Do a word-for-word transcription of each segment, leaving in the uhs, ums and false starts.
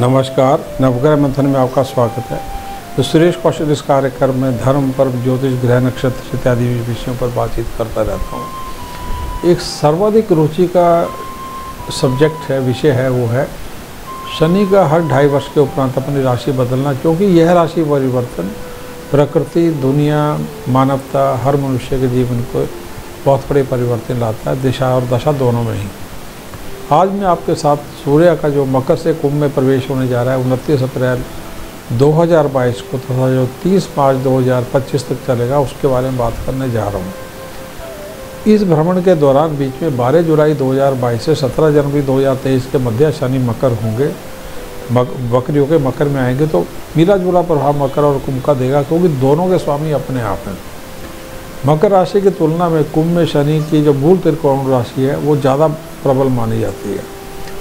नमस्कार, नवग्रह मंथन में आपका स्वागत है। तो सुरेश कौशल इस कार्यक्रम में धर्म, पर्व, ज्योतिष, ग्रह, नक्षत्र इत्यादि विषयों पर बातचीत करता रहता हूँ। एक सर्वाधिक रुचि का सब्जेक्ट है, विषय है, वो है शनि का हर ढाई वर्ष के उपरांत अपनी राशि बदलना, क्योंकि यह राशि परिवर्तन प्रकृति, दुनिया, मानवता, हर मनुष्य के जीवन को बहुत बड़े परिवर्तन लाता है, दिशा और दशा दोनों में ही। आज मैं आपके साथ सूर्य का जो मकर से कुंभ में प्रवेश होने जा रहा है उनतीस अप्रैल दो हज़ार बाईस को तथा जो तीस मार्च दो हज़ार पच्चीस तक चलेगा, उसके बारे में बात करने जा रहा हूँ। इस भ्रमण के दौरान बीच में बारह जुलाई दो हज़ार बाईस से सत्रह जनवरी दो हज़ार तेईस के मध्य शनि मकर होंगे, बकरियों के मकर में आएंगे, तो मिला जुला प्रभाव मकर और कुंभ का देगा, क्योंकि दोनों के स्वामी अपने आप हैं। मकर राशि की तुलना में कुंभ में शनि की जो मूल त्रिकोण राशि है वो ज़्यादा प्रबल मानी जाती है।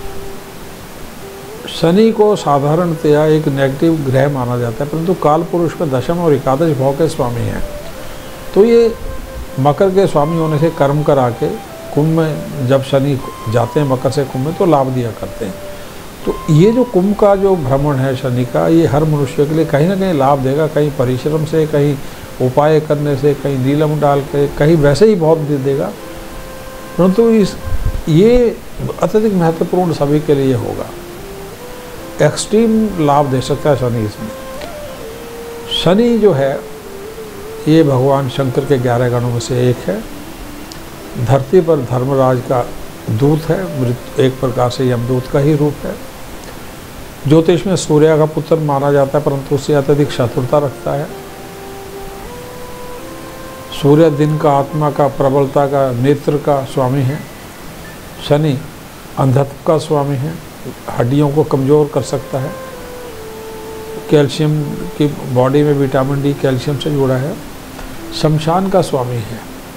शनि को साधारणतया एक नेगेटिव ग्रह माना जाता है, परंतु काल पुरुष में दशम और एकादश भाव के स्वामी हैं, तो ये मकर के स्वामी होने से कर्म करा के कुंभ में जब शनि जाते हैं मकर से कुंभ में तो लाभ दिया करते हैं। तो ये जो कुंभ का जो भ्रमण है शनि का, ये हर मनुष्य के लिए कहीं ना कहीं लाभ देगा, कहीं परिश्रम से, कहीं उपाय करने से, कहीं नीलम डाल के, कहीं वैसे ही बहुत दे देगा, परंतु इस ये अत्यधिक महत्वपूर्ण सभी के लिए होगा। एक्सट्रीम लाभ दे सकता है शनि इसमें। शनि जो है ये भगवान शंकर के ग्यारह गणों में से एक है, धरती पर धर्मराज का दूत है, एक प्रकार से यमदूत का ही रूप है। ज्योतिष में सूर्य का पुत्र माना जाता है, परंतु उससे अत्यधिक शत्रुता रखता है। सूर्य दिन का, आत्मा का, प्रबलता का, नेत्र का स्वामी है। शनि अंधत्व का स्वामी है, हड्डियों को कमज़ोर कर सकता है। कैल्शियम की बॉडी में विटामिन डी कैल्शियम से जुड़ा है। शमशान का स्वामी है,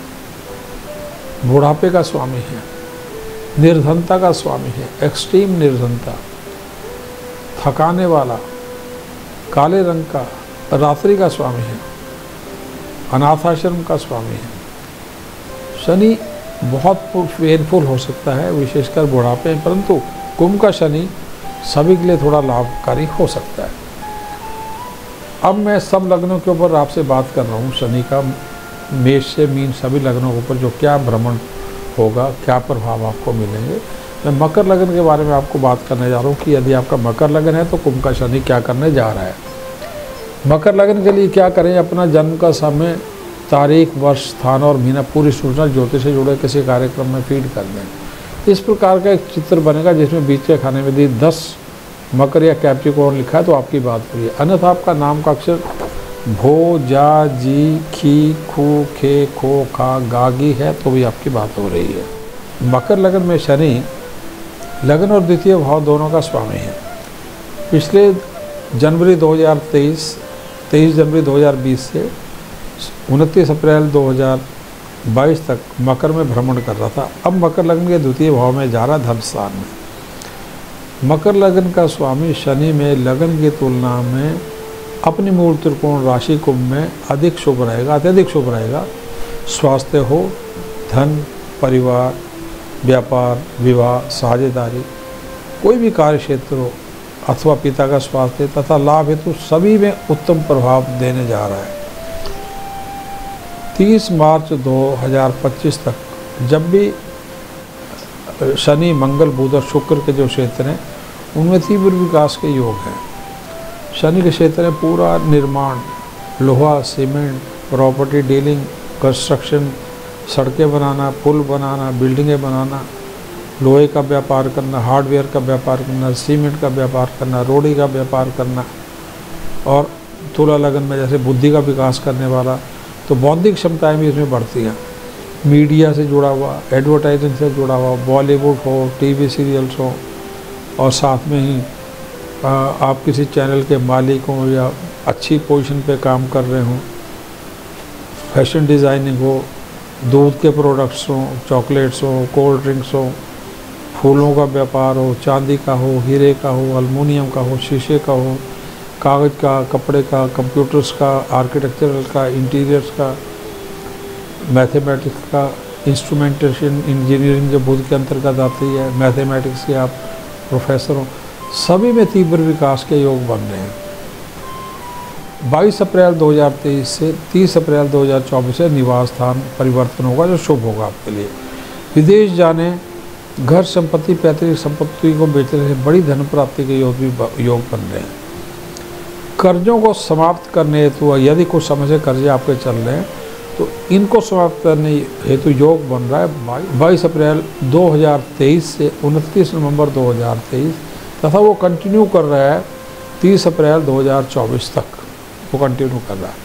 बुढ़ापे का स्वामी है, निर्धनता का स्वामी है, एक्सट्रीम निर्धनता, थकाने वाला, काले रंग का, रात्रि का स्वामी है, अनाथाश्रम का स्वामी है। शनि बहुत पेनफुल हो सकता है, विशेषकर बुढ़ापे में, परंतु कुंभ का शनि सभी के लिए थोड़ा लाभकारी हो सकता है। अब मैं सब लग्नों के ऊपर आपसे बात कर रहा हूँ, शनि का मेष से मीन सभी लग्नों के ऊपर जो क्या भ्रमण होगा, क्या प्रभाव आपको मिलेंगे। मैं मकर लग्न के बारे में आपको बात करने जा रहा हूँ कि यदि आपका मकर लग्न है तो कुंभ का शनि क्या करने जा रहा है। मकर लग्न के लिए क्या करें, अपना जन्म का समय, तारीख, वर्ष, स्थान और महीना पूरी सूचना ज्योतिष से जुड़े किसी कार्यक्रम में फीड कर दें। इस प्रकार का एक चित्र बनेगा जिसमें बीच के खाने में यदि दस मकर या कैप्रिकॉर्न लिखा है तो आपकी बात हो रही है, अन्यथा आपका नाम का अक्षर भो, जा, जी, खी, खू, खे, खो, खा, गागी है तो भी आपकी बात हो रही है। मकर लग्न में शनि लग्न और द्वितीय भाव दोनों का स्वामी है। पिछले जनवरी दो हज़ार तेईस तेईस जनवरी दो हज़ार बीस से उनतीस अप्रैल दो हज़ार बाईस तक मकर में भ्रमण कर रहा था। अब मकर लग्न के द्वितीय भाव में जा रहा धन स्थान में। मकर लग्न का स्वामी शनि में लग्न की तुलना में अपनी मूल त्रिकोण राशि कुंभ में अधिक शुभ रहेगा, अत्यधिक शुभ रहेगा। स्वास्थ्य हो, धन, परिवार, व्यापार, विवाह, साझेदारी, कोई भी कार्य क्षेत्र हो अथवा पिता का स्वास्थ्य तथा लाभ हेतु तो सभी में उत्तम प्रभाव देने जा रहा है। तीस मार्च दो हज़ार पच्चीस तक जब भी शनि, मंगल, बुध और शुक्र के जो क्षेत्र हैं उनमें तीव्र विकास के योग हैं। शनि के क्षेत्र में पूरा निर्माण, लोहा, सीमेंट, प्रॉपर्टी डीलिंग, कंस्ट्रक्शन, सड़कें बनाना, पुल बनाना, बिल्डिंगें बनाना, लोहे का व्यापार करना, हार्डवेयर का व्यापार करना, सीमेंट का व्यापार करना, रोड़ी का व्यापार करना, और तुला लगन में जैसे बुद्धि का विकास करने वाला, तो बौद्धिक क्षमताएं भी इसमें बढ़ती हैं। मीडिया से जुड़ा हुआ, एडवर्टाइजिंग से जुड़ा हुआ, बॉलीवुड हो, टीवी सीरियल्स हो, और साथ में ही आ, आप किसी चैनल के मालिक हों या अच्छी पोजीशन पे काम कर रहे हों, फैशन डिज़ाइनिंग हो, दूध के प्रोडक्ट्स हों, चॉकलेट्स हो, कोल्ड ड्रिंक्स हो, फूलों का व्यापार हो, चांदी का हो, हीरे का हो, अल्मुनियम का हो, शीशे का हो, कागज़ का, कपड़े का, कंप्यूटर्स का, आर्किटेक्चरल का, इंटीरियर्स का, मैथमेटिक्स का, इंस्ट्रूमेंटेशन इंजीनियरिंग जो बुध के अंतर्गत आती है, मैथमेटिक्स के आप प्रोफेसर हो, सभी में तीव्र विकास के योग बन रहे हैं। बाईस अप्रैल दो हज़ार तेईस से तीस अप्रैल दो हज़ार चौबीस से निवास स्थान परिवर्तन होगा, जो शुभ होगा आपके लिए। विदेश जाने, घर संपत्ति, पैतृक संपत्ति को बेचने से बड़ी धन प्राप्ति के योग भी योग बन रहे हैं। कर्जों को समाप्त करने हेतु, यदि कुछ समय से कर्जे आपके चल रहे हैं तो इनको समाप्त करने हेतु योग बन रहा है बाईस अप्रैल दो हज़ार तेईस से उनतीस नवंबर दो हज़ार तेईस, तथा वो कंटिन्यू कर रहा है तीस अप्रैल दो हज़ार चौबीस तक, वो कंटिन्यू कर रहा है।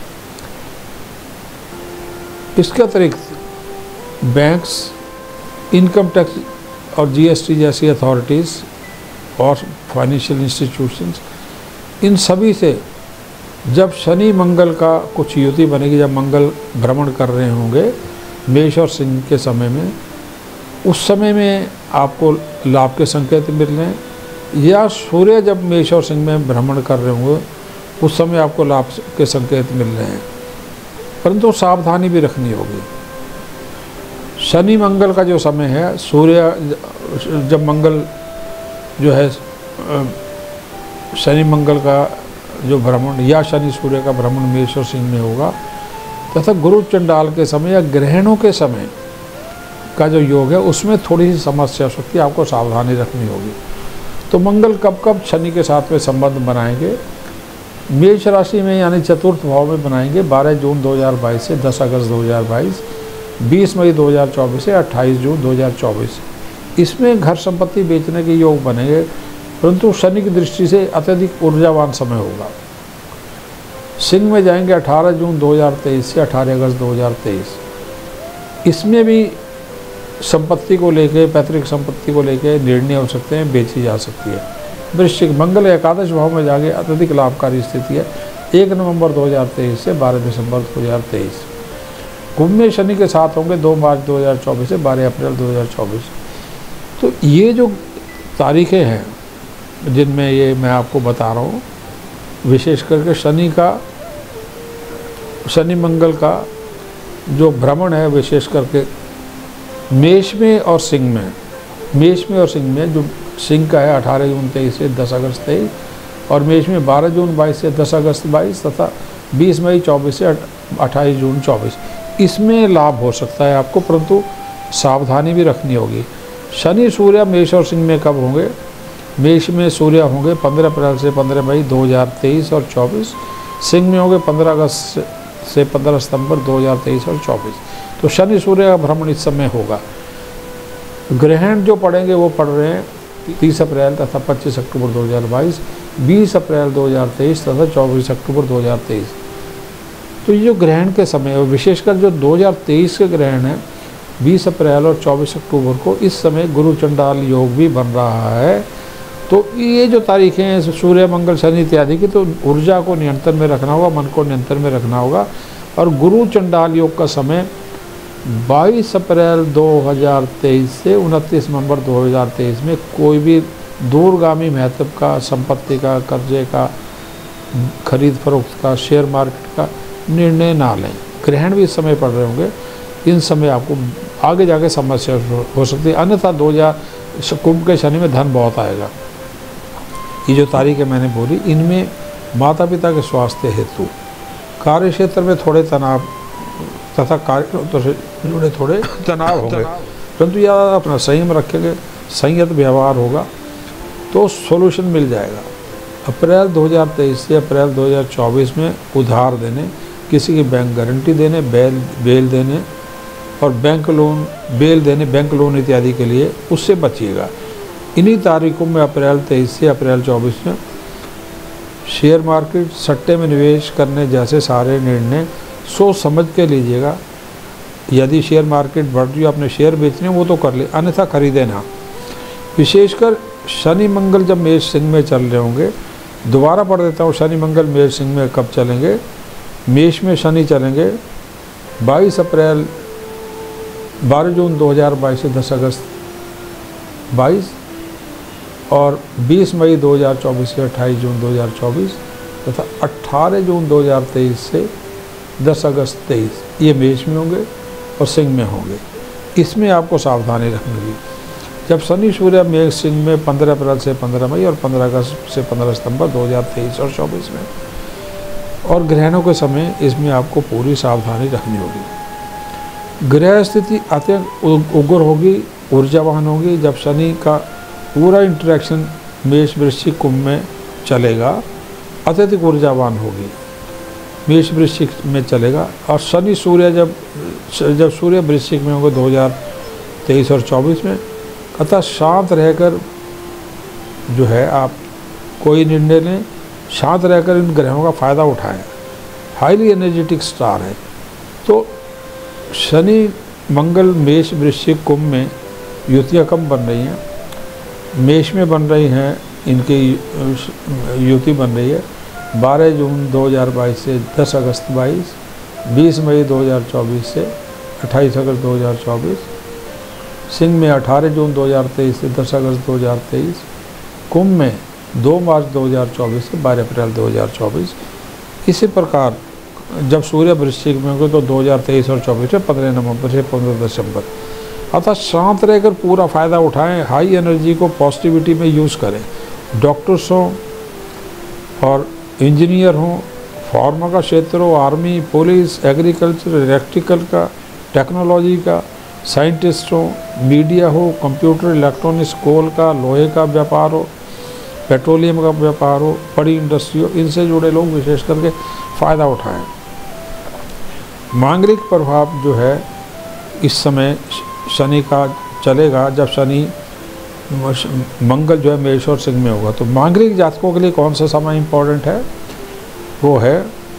इसके अतिरिक्त बैंक्स, इनकम टैक्स और जीएसटी जैसी अथॉरिटीज़ और फाइनेंशियल इंस्टीट्यूशंस, इन सभी से जब शनि मंगल का कुछ युति बनेगी, जब मंगल भ्रमण कर रहे होंगे मेष और सिंह के समय में, उस समय में आपको लाभ के संकेत मिल रहे हैं। या सूर्य जब मेष और सिंह में भ्रमण कर रहे होंगे उस समय आपको लाभ के संकेत मिल रहे हैं, परंतु सावधानी भी रखनी होगी। शनि मंगल का जो समय है, सूर्य जब मंगल जो है शनि मंगल का जो भ्रमण या शनि सूर्य का भ्रमण मेष और सिंह में होगा, तथा गुरु चंडाल के समय या ग्रहणों के समय का जो योग है उसमें थोड़ी सी समस्या हो सकती है, आपको सावधानी रखनी होगी। तो मंगल कब कब शनि के साथ में संबंध बनाएंगे? मेष राशि में यानी चतुर्थ भाव में बनाएंगे बारह जून दो हज़ार बाईस से दस अगस्त दो हज़ार बाईस, बीस मई दो हज़ार चौबीस से अट्ठाईस जून दो हज़ार चौबीस। इसमें घर संपत्ति बेचने के योग बनेंगे, परंतु शनि की दृष्टि से अत्यधिक ऊर्जावान समय होगा। सिंह में जाएंगे अठारह जून दो हज़ार तेईस से अठारह अगस्त दो हज़ार तेईस। इसमें भी संपत्ति को लेके, पैतृक संपत्ति को लेके निर्णय हो सकते हैं, बेची जा सकती है। वृश्चिक, मंगल एकादश भाव में जाके अत्यधिक लाभकारी स्थिति है एक नवंबर दो हज़ार तेईस से बारह दिसंबर दो हज़ार तेईस। कुंभ में शनि के साथ होंगे दो मार्च दो हज़ार चौबीस से बारह अप्रैल दो हज़ार चौबीस। तो ये जो तारीखें हैं जिनमें ये मैं आपको बता रहा हूँ, विशेष करके शनि का, शनि मंगल का जो भ्रमण है, विशेष करके मेष में और सिंह में, मेष में और सिंह में जो सिंह का है अठारह जून तेईस से दस अगस्त तेईस, और मेष में बारह जून बाईस से दस अगस्त बाईस, तथा बीस मई चौबीस से अट्ठाईस जून चौबीस। इसमें लाभ हो सकता है आपको, परंतु सावधानी भी रखनी होगी। शनि सूर्य मेष और सिंह में कब होंगे? मेष में सूर्य होंगे पंद्रह अप्रैल से पंद्रह मई दो हज़ार तेईस और चौबीस, सिंह में होंगे पंद्रह अगस्त से पंद्रह सितंबर दो हज़ार तेईस और चौबीस। तो शनि सूर्य का भ्रमण इस समय होगा। ग्रहण जो पड़ेंगे वो पड़ रहे हैं तीस अप्रैल तथा पच्चीस अक्टूबर दो हज़ार बाईस, बीस अप्रैल दो हज़ार तेईस तथा चौबीस अक्टूबर दो हज़ार तेईस। तो ये जो ग्रहण के समय है, विशेषकर जो दो हज़ार तेईस के ग्रहण है बीस अप्रैल और चौबीस अक्टूबर को, इस समय गुरु चंडाल योग भी बन रहा है। तो ये जो तारीखें हैं सूर्य मंगल शनि इत्यादि की, तो ऊर्जा को नियंत्रण में रखना होगा, मन को नियंत्रण में रखना होगा। और गुरु चंडाल योग का समय बाईस अप्रैल दो हज़ार तेईस से उनतीस नवंबर दो हज़ार तेईस में कोई भी दूरगामी महत्व का, संपत्ति का, कर्जे का, खरीद फरोख्त का, शेयर मार्केट का निर्णय ना लें। ग्रहण भी इस समय पड़ रहे होंगे, इन समय आपको आगे जाके समस्या हो सकती है। अन्यथा दो हज़ार कुंभ के शनि में धन बहुत आएगा। ये जो तारीखें मैंने बोली, इनमें माता पिता के स्वास्थ्य हेतु, कार्य क्षेत्र में थोड़े तनाव तथा कार्य तो से जुड़े थोड़े तनाव होंगे, परंतु यह अपना संयम रखेंगे, संयत व्यवहार होगा तो सॉल्यूशन मिल जाएगा। अप्रैल दो हज़ार तेईस से अप्रैल दो हज़ार चौबीस में उधार देने, किसी की बैंक गारंटी देने, बेल बेल देने और बैंक लोन, बेल देने, बैंक लोन इत्यादि के लिए उससे बचिएगा। इन्हीं तारीखों में अप्रैल तेईस से अप्रैल चौबीस में शेयर मार्केट, सट्टे में निवेश करने जैसे सारे निर्णय सोच समझ के लीजिएगा। यदि शेयर मार्केट बढ़ रही है, अपने शेयर बेचने वो तो कर ले, अन्यथा खरीदे ना। विशेषकर शनि मंगल जब मेष सिंह में चल रहे होंगे, दोबारा पढ़ देता हूँ, शनि मंगल मेष सिंह में कब चलेंगे? मेष में शनि चलेंगे बाईस अप्रैल बारह जून दो हज़ार बाईस से दस अगस्त बाईस, और बीस मई दो हज़ार चौबीस से अट्ठाईस जून दो हज़ार चौबीस, तथा अट्ठारह जून दो हज़ार तेईस से दस अगस्त तेईस, ये मेष में होंगे और सिंह में होंगे। इसमें आपको सावधानी रखनी होगी। जब शनि सूर्य मेष सिंह में पंद्रह अप्रैल से पंद्रह मई और पंद्रह अगस्त से पंद्रह सितंबर दो हज़ार तेईस और चौबीस में, और ग्रहणों के समय इसमें आपको पूरी सावधानी रखनी होगी। ग्रह स्थिति अत्यंत उग्र होगी, ऊर्जावान होगी। जब शनि का पूरा इंटरेक्शन मेष वृश्चिक कुंभ में चलेगा, अत्यधिक ऊर्जावान होगी, मेष वृश्चिक में चलेगा। और शनि सूर्य जब जब सूर्य वृश्चिक में होंगे दो हज़ार तेईस और चौबीस में, अतः शांत रहकर जो है आप कोई निर्णय लें, शांत रहकर इन ग्रहों का फ़ायदा उठाएं। हाईली एनर्जेटिक स्टार है। तो शनि मंगल मेष वृश्चिक कुंभ में युतियाँ कम बन रही हैं, मेष में बन रही हैं, इनकी युति बन रही है बारह जून दो हज़ार बाईस से दस अगस्त बाईस, बीस मई दो हज़ार चौबीस से अट्ठाईस अगस्त दो हज़ार चौबीस, सिंह में अठारह जून दो हज़ार तेईस से दस अगस्त दो हज़ार तेईस, कुंभ में दो मार्च दो हज़ार चौबीस से बारह अप्रैल दो हज़ार चौबीस। इसी प्रकार जब सूर्य वृश्चिक में होंगे तो दो हज़ार तेईस और चौबीस में पंद्रह नवंबर से पंद्रह दिसंबर। अतः शांत रहकर पूरा फ़ायदा उठाएं, हाई एनर्जी को पॉजिटिविटी में यूज़ करें। डॉक्टर्स हों और इंजीनियर हों, फार्मा का क्षेत्र हो, आर्मी, पुलिस, एग्रीकल्चर, इलेक्ट्रिकल का, टेक्नोलॉजी का, साइंटिस्ट हो, मीडिया हो, कंप्यूटर, इलेक्ट्रॉनिक्स, कोल का, लोहे का व्यापार हो, पेट्रोलियम का व्यापार हो, बड़ी इंडस्ट्री हो, इनसे जुड़े लोग विशेष करके फ़ायदा उठाएं। मांगलिक प्रभाव जो है इस समय शनि का चलेगा। जब शनि मंगल जो है मेष और सिंह में होगा, तो मांगलिक जातकों के लिए कौन सा समय इम्पोर्टेंट है? वो है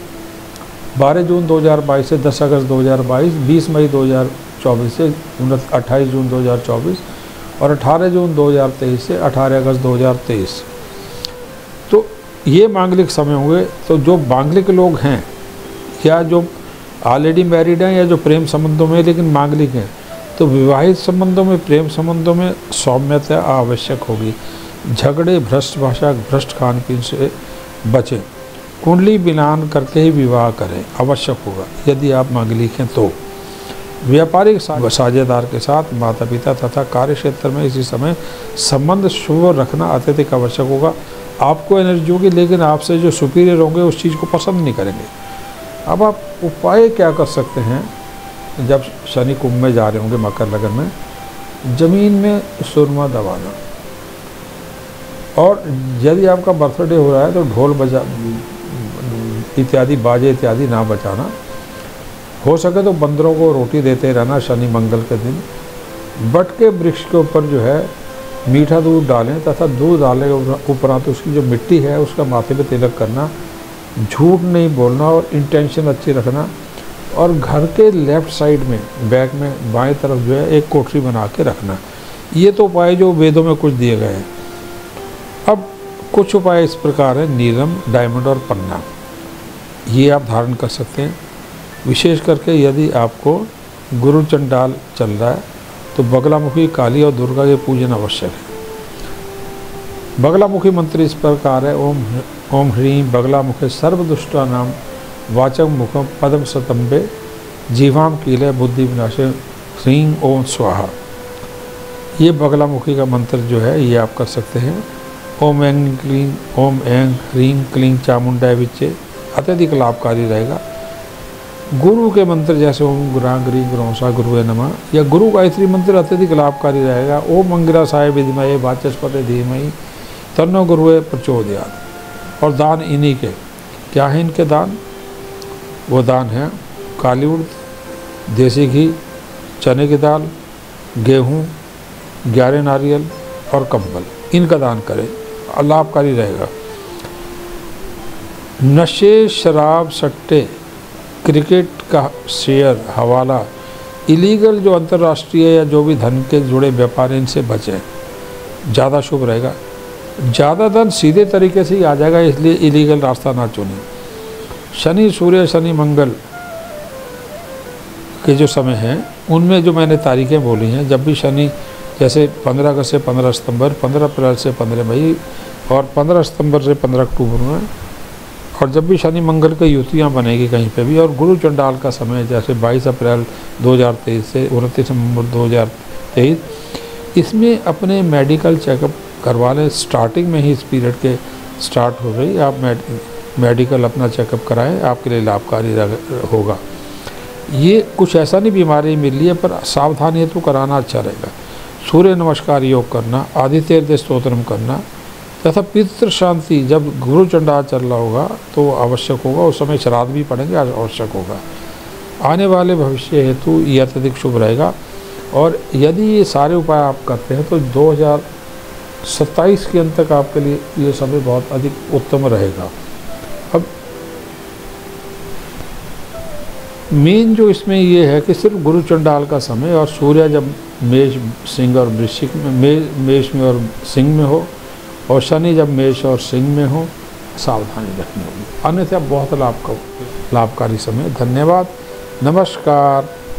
बारह जून दो हज़ार बाईस से दस अगस्त दो हज़ार बाईस, बीस मई दो हज़ार चौबीस से अट्ठाईस जून दो हज़ार चौबीस और अठारह जून दो हज़ार तेईस से अठारह अगस्त दो हज़ार तेईस। तो ये मांगलिक समय होंगे। तो जो मांगलिक लोग हैं या जो ऑलरेडी मैरिड हैं या जो प्रेम संबंधों में लेकिन मांगलिक हैं, तो विवाहित संबंधों में, प्रेम संबंधों में सौम्यता आवश्यक होगी। झगड़े, भ्रष्ट भाषा, भ्रष्ट खान पीन से बचें। कुंडली मिलान करके ही विवाह करें, आवश्यक होगा यदि आप मांगलिक हैं तो। व्यापारिक साझेदार के साथ, माता पिता तथा कार्य क्षेत्र में इसी समय संबंध शुभ रखना अत्यधिक आवश्यक होगा। आपको एनर्जी होगी लेकिन आपसे जो सुपीरियर होंगे उस चीज़ को पसंद नहीं करेंगे। अब आप उपाय क्या कर सकते हैं? जब शनि कुंभ में जा रहे होंगे मकर लगन में, ज़मीन में सुरमा दबाना, और यदि आपका बर्थडे हो रहा है तो ढोल बजा इत्यादि, बाजे इत्यादि ना बजाना। हो सके तो बंदरों को रोटी देते रहना शनि मंगल के दिन। बट के वृक्ष के ऊपर जो है मीठा दूध डालें तथा दूध डालने के उपरांत उसकी जो मिट्टी है उसका माथे पे तिलक करना। झूठ नहीं बोलना और इंटेंशन अच्छी रखना। और घर के लेफ़्ट साइड में, बैक में बाएं तरफ जो है एक कोठरी बना के रखना। ये तो उपाय जो वेदों में कुछ दिए गए हैं। अब कुछ उपाय इस प्रकार हैं। नीलम, डायमंड और पन्ना, ये आप धारण कर सकते हैं। विशेष करके यदि आपको गुरु चंडाल चल रहा है तो बगलामुखी, काली और दुर्गा के पूजन आवश्यक है। बगलामुखी मंत्र इस प्रकार है। ओम ओम ह्रीं बगलामुखे सर्वदुष्टा नाम वाचक मुखम पद्म सतंबे जीवाम कीले बुद्धि विनाशे ह्रीं ओम स्वाहा। ये बगलामुखी का मंत्र जो है ये आप कर सकते हैं। ओम एंग क्लीं ओम एंग ह्रीं क्लीं चामुंडाय विच्चे, अत्यधिक लाभकारी रहेगा। गुरु के मंत्र जैसे ओम गुरा ग्री गुरौसा गुरुवे नमः या गुरु गायत्री मंत्र अत्यधिक लाभकारी रहेगा। ओम अंगिरा साय विद्महे वाचस्पति धीमहि तन्नो गुरुवे प्रचोदयात्। और दान इन्हीं के क्या है? इनके दान, वो दान है काली उड़द, देसी घी, चने की दाल, गेहूँ, ग्यारह नारियल और कंबल, इनका दान करें, लाभकारी रहेगा। नशे, शराब, सट्टे, क्रिकेट का शेयर, हवाला, इलीगल जो अंतर्राष्ट्रीय या जो भी धन के जुड़े व्यापार, इनसे बचें, ज़्यादा शुभ रहेगा। ज़्यादा धन सीधे तरीके से ही आ जाएगा, इसलिए इलीगल रास्ता ना चुनें। शनि सूर्य, शनि मंगल के जो समय हैं उनमें जो मैंने तारीखें बोली हैं, जब भी शनि जैसे पंद्रह अगस्त से पंद्रह सितंबर, पंद्रह अप्रैल से पंद्रह मई और पंद्रह सितंबर से पंद्रह अक्टूबर में, और जब भी शनि मंगल की युतियाँ बनेगी कहीं पे भी, और गुरु चंडाल का समय जैसे बाईस अप्रैल दो हज़ार तेईस से उनतीस नवंबर दो हज़ार तेईस, इसमें अपने मेडिकल चेकअप करवा लें। स्टार्टिंग में ही इस पीरियड के स्टार्ट हो गई, आप मेड, मेडिकल अपना चेकअप कराएं, आपके लिए लाभकारी होगा। ये कुछ ऐसा नहीं बीमारी मिल रही है, पर सावधानी तो कराना अच्छा रहेगा। सूर्य नमस्कार योग करना, आदित्य हृदय स्तोत्रम करना तथा पितृ शांति, जब गुरु चंडाल चल रहा होगा तो आवश्यक होगा, उस समय श्राद्ध भी पड़ेंगे, आवश्यक होगा। आने वाले भविष्य हेतु यह अत्यधिक शुभ रहेगा। और यदि ये सारे उपाय आप करते हैं तो दो हज़ार सत्ताईस के अंत तक आपके लिए ये समय बहुत अधिक उत्तम रहेगा। अब मेन जो इसमें ये है कि सिर्फ गुरु चंडाल का समय, और सूर्य जब मेष, सिंह और वृश्चिक में, मे, मेष में और सिंह में हो, और शनि जब मेष और सिंह में हो, सावधानी रखनी होगी, अन्यथा बहुत लाभ लाभकारी समय। धन्यवाद, नमस्कार।